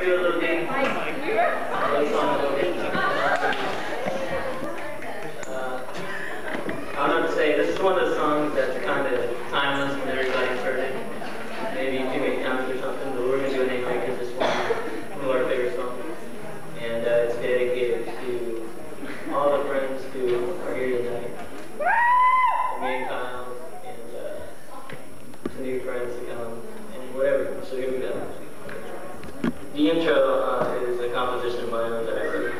to do a little game. I don't know what to say. This is one of the songs that's kind of timeless when everybody's heard it. Maybe too many times or something, but we're going to do it anyway because it's one of our favorite songs. And it's dedicated to all the friends who are here tonight. To me and Kyle, and to new friends to come, and whatever. So here we go. The intro is a composition of my own that I wrote.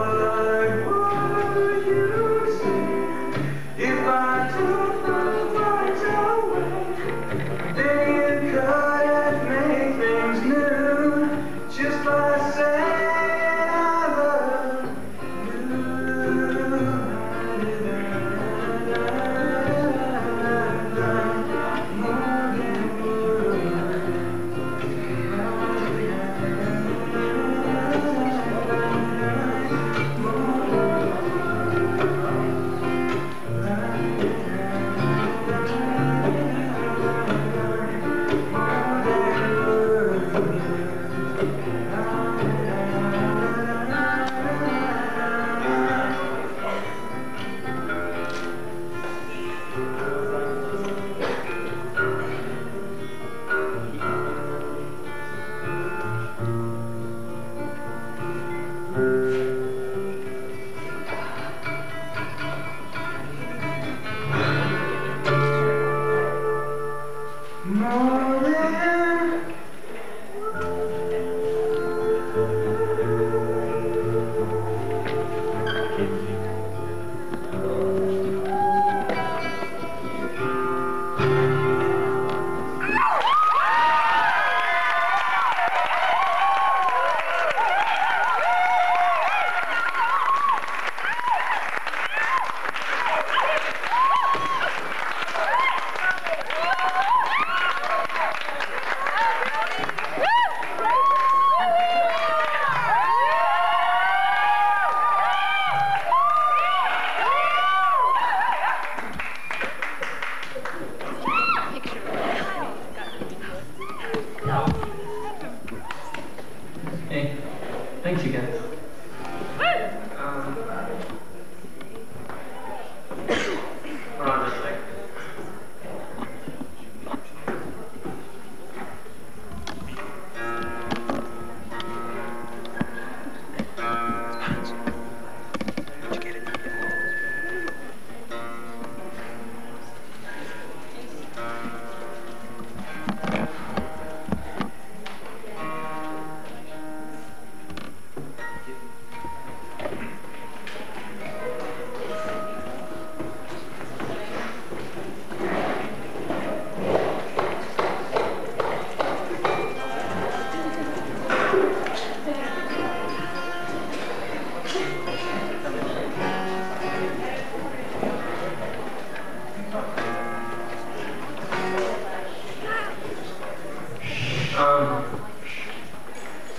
If I took those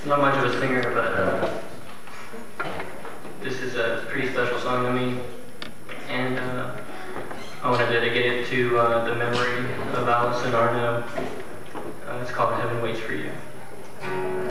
not much of a singer, but this is a pretty special song to me, and I want to dedicate it to the memory of Allison Arno. It's called Heaven Waits for You.